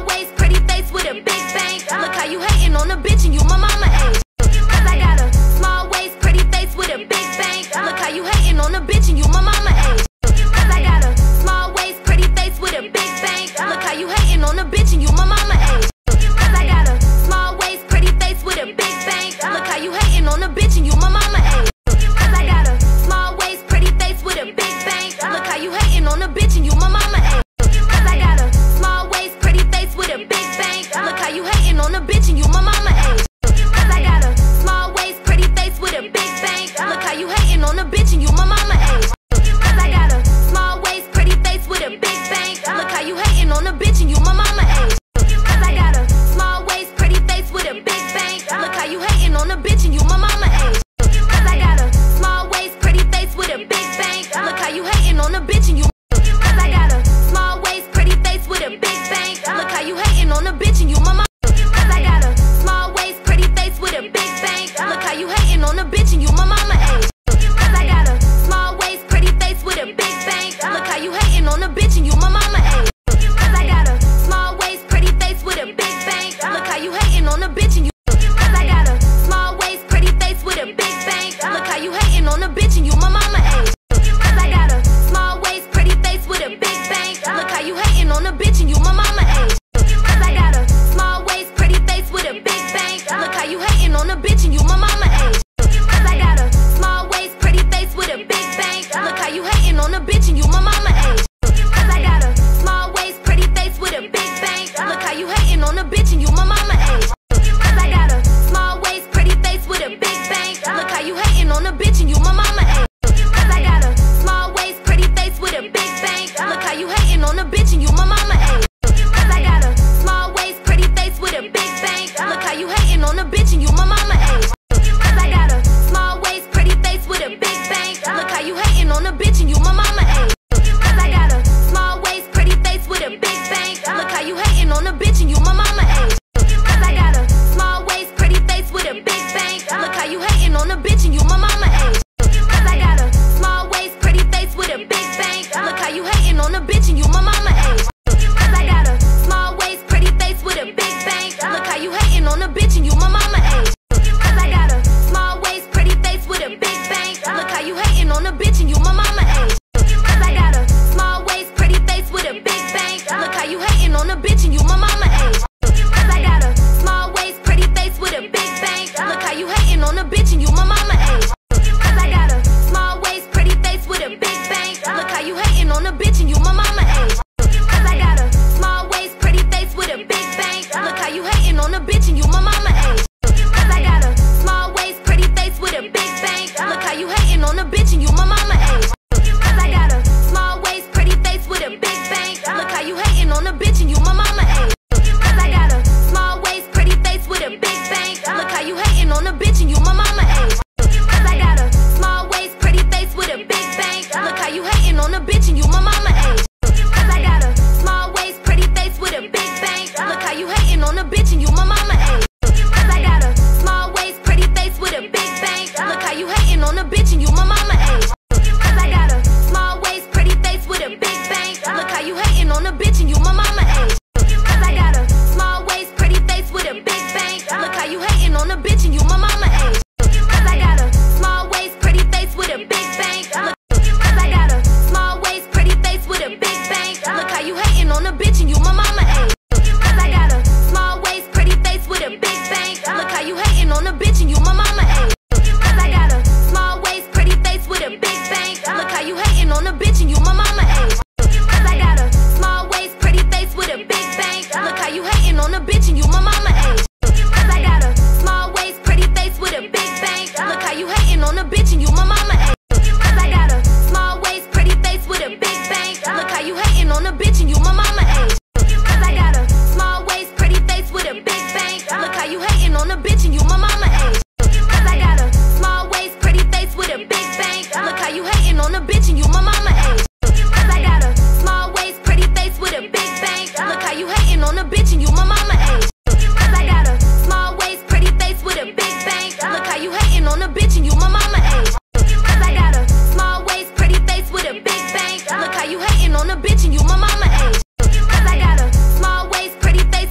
waist, pretty face with a big bang. Look how you hating on a bitch and you my mama age. Cause I got a small waist, pretty face with a big bang. Look how you hating on a bitch and you my mama age. Cause I got a small waist, pretty face with a big bang. Look how you hating on a bitch and you my mama age. Cause I got a small waist, pretty face with a big bang. Look how you hating on a bitch and you my mama age. Cause I got a small waist, pretty face with a big bang. Look how you hating on a bitch and you my mama age. Cause I got a small waist, pretty face with a big bang. Look how you hating on a bitch and you my mama age. Cause I got a small waist, pretty face with a big bang. Look how you hating on a bitch and you my mama age. Cause I got a small waist, pretty face with a big bang. Look how you hating on a bitch and you my mama age. Cause I got a small waist, pretty face with a big bang. Look how you hating on a bitch and you my mama age. Cause I got a small waist, pretty face with a big bang. Look how you hating on a bitch and you. Cause I got a small waist, pretty face with a big bang. Look how you hating on a bitch and you my mama. Cause I got a small waist, pretty face with a big bang. Look how you hating on a bitch and you my mama age. Cause I got a small waist, pretty face with a big bang. Look how you hating on a bitch and you my mama age. Cause I got a small waist, pretty face with a big bang. Look how you hating on a bitch and you. Cause I got a small waist, pretty face with a big bang. Look how you hating on a bitch and you my mama age. Cause I got a small waist, pretty face with a big bang. Look how you hating on a bitch and you my mama age. Cause I got a small waist, pretty face with a big bang. Look how you hating on a bitch and you my mama age. Cause I got a small waist, pretty face with a big bang. Look how you hating on a bitch and you my mama age. Cause I got a small waist, pretty face with a big bang. Look how you hating on a bitch and you my mama age. Cause I got a small waist, pretty face with a big bang. Look how you hating on a bitch and you my mama age. Cause I got a small waist, pretty face with a big bang. Look how you hating on a bitch and you my mama age. Cause I got a small waist, pretty face with a big bang. Look how you hating on a bitch and you my mama age. Cause I got a small waist, pretty face with a big bang. Look how you hating on a bitch and you my mama age. Cause I got a small waist, pretty face with a big bang. Look how you hating on a bitch and you my mama age. Cause I got a small waist, pretty face with a big bang. Look how you hating on a bitch and you my mama age. Cause I got a small waist, pretty face with a big bang. Look how you hating on a bitch and you my mama age. Cause I got a small waist, pretty face with a big bang. Look how you hating on a bitch and you my mama age. Cause I got a small waist, pretty face with a big bang. Look how you hating on a bitch and you my mama age. Cause I got a small waist, pretty face with a big bang. Look how you hating on a bitch and you my mama age. Cause I got a small waist, pretty face with a big bang. Look how you hating on a bitch and you my mama age. Cause I got a small waist, pretty face with a big bang. Look how you hating on a bitch and you my mama age. Cause I got a small waist, pretty face with a big bang. Look how you hating on a bitch and you my mama age. Cause I got a small waist, pretty face with a big bang. Look how you hating on a bitch and you my mama age. Cause I got a small waist, pretty face with a big bang. Look how you hating on a bitch and you my mama age. Cause I got a small waist, pretty face with a big bang. Look how you hating on a bitch and you my mama age. Cause I got a small waist, pretty face with a big bang. Look how you hating on a bitch and you my mama age. Cause I got a small waist, pretty face with a big bang. Look how you hating on a bitch and you my mama age. Cause I got a small waist, pretty face with a big bang. Look how you hating on a bitch and you my mama age. Cause I got a small waist, pretty face with a big bang. Look how you hating on a bitch and you my mama age. Cause I got a small waist, pretty face with a big bang. Look how you hating on a bitch and you my mama age. Cause I got a small waist, pretty face with a big bang. Cause I got a small waist, pretty face with a big bang. Look how you hating on a bitch and you my mama age. Cause I got a small waist, pretty face with a big bang. Look how you hating on a bitch and you my mama age. Cause I got a small waist, pretty face with a big bang. Look how you hating on a bitch and you my mama age. Cause I got a small waist, pretty face with a big bang. Look how you hating on a bitch and you my mama age. Cause I got a small waist, pretty face with a big bang. Look how you hating on a bitch and you my mama age. Cause I got a small waist, pretty face with a big bang. Look how you hating on a bitch and you my mama age. Cause I got a small waist, pretty face with a big bang. Look how you hating on a bitch and you my mama age. Cause I got a small waist, pretty face with a big bang. Look how you hating on a bitch and you my mama age. Cause I got a small waist, pretty face with a big bang. Look how you hating on a bitch and you my mama age. Cause I got a small waist, pretty face with a big bang. Look how you hating on a bitch and you my mama age. Cause I got a small waist, pretty face with a big bang. Look how you hating on a bitch and you my mama age. Cause I got a small waist, pretty face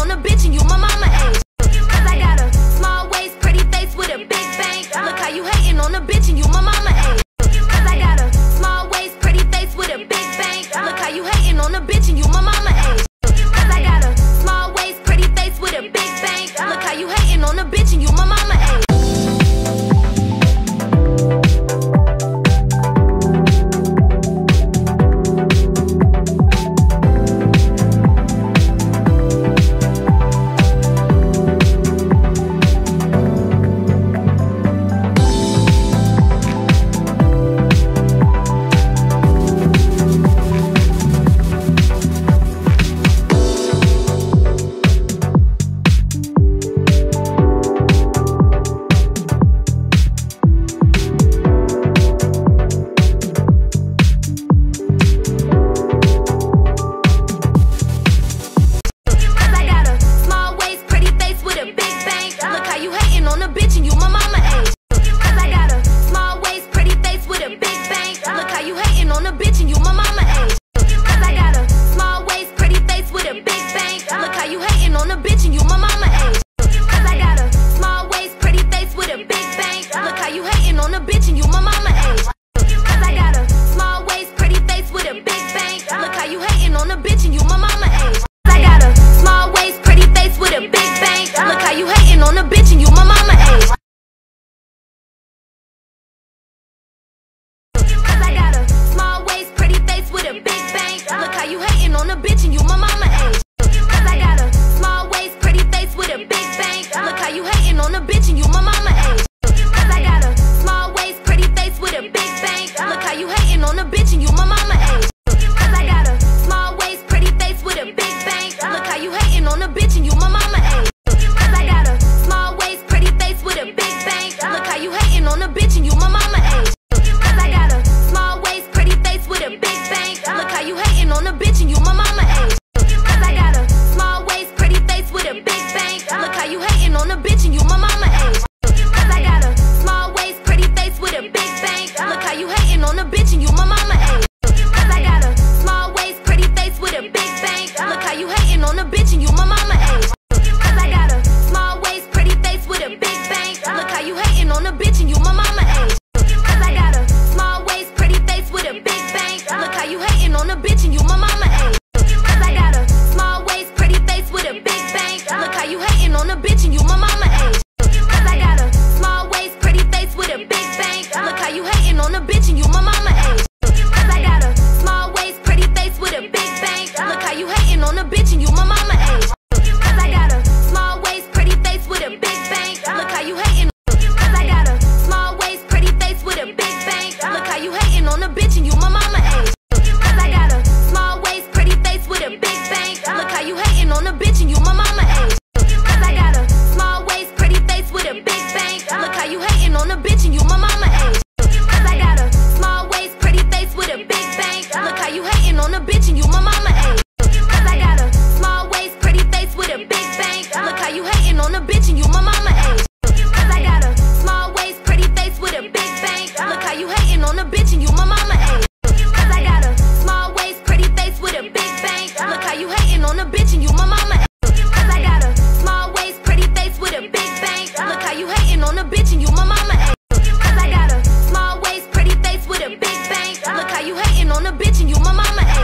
on a bitch and you my mama age. Cause I got a small waist, pretty face with a big bang. Look how you hating on a bitch and you my mama age. Cause I got a small waist, pretty face with a big bang. Look how you hating on a bitch and you my mama age. Cause I got a small waist, pretty face with a big bang. Look how you hating on a bitch and you my mama age.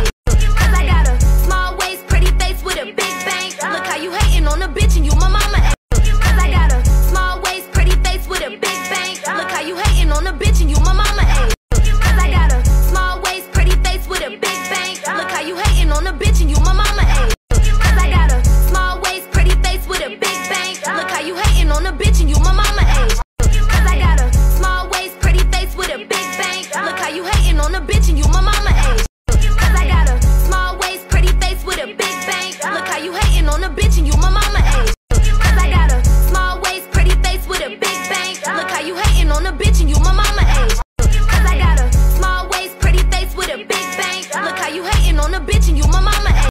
Bitch and you my mama.